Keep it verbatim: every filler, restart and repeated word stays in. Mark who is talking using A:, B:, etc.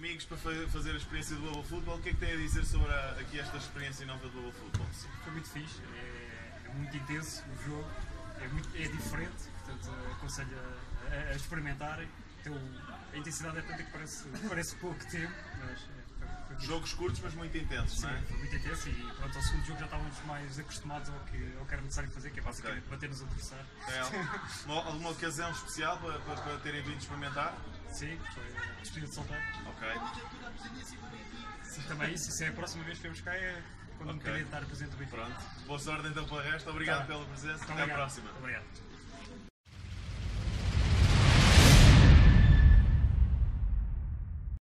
A: amigos para fazer a experiência do Bubble Football. O que é que tem a dizer sobre a, aqui esta experiência nova do Bubble Football?
B: Foi muito fixe, é, é muito intenso o jogo, é, muito, é diferente, portanto aconselho a, a, a experimentarem. Então, a intensidade é tanta que parece, parece pouco tempo, mas é, foi, foi
A: jogos curtos, mas muito intensos,
B: sim,
A: não é?
B: Foi muito intenso e pronto, ao segundo jogo já estávamos mais acostumados ao que, ao que era necessário fazer, que é basicamente okay. bater nos adversários.
A: É, alguma ocasião especial para, para, para terem vindo experimentar?
B: Sim, foi a despedida de solteiro.
A: Ok.
B: Sim, também isso, se é a próxima vez que vemos cá é quando okay. me queria estar presente do Benfica.
A: Pronto, boa sorte então para o resto, obrigado tá. pela presença, até
B: obrigado.
A: à próxima.
B: Obrigado.